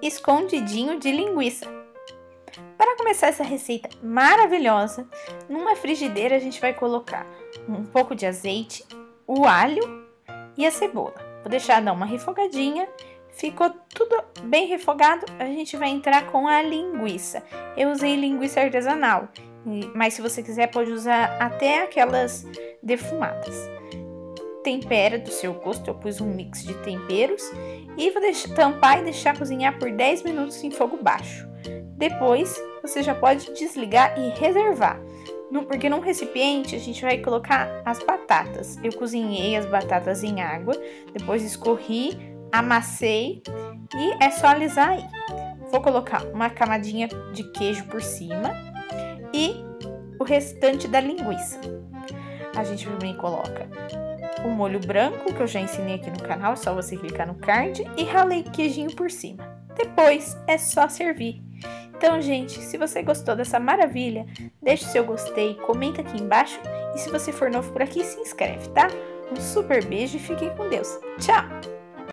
escondidinho de linguiça. Para começar essa receita maravilhosa, numa frigideira a gente vai colocar um pouco de azeite, o alho e a cebola. Vou deixar dar uma refogadinha. Ficou tudo bem refogado, a gente vai entrar com a linguiça. Eu usei linguiça artesanal, mas se você quiser pode usar até aquelas defumadas. Tempera do seu gosto, eu pus um mix de temperos e vou tampar e deixar cozinhar por 10 minutos em fogo baixo. Depois você já pode desligar e reservar, porque num recipiente a gente vai colocar as batatas. Eu cozinhei as batatas em água, depois escorri, amassei e é só alisar aí. Vou colocar uma camadinha de queijo por cima e o restante da linguiça. A gente também coloca o molho branco, que eu já ensinei aqui no canal, é só você clicar no card, e ralei queijinho por cima. Depois é só servir. Então, gente, se você gostou dessa maravilha, deixe o seu gostei, comenta aqui embaixo e se você for novo por aqui, se inscreve, tá? Um super beijo e fiquem com Deus. Tchau!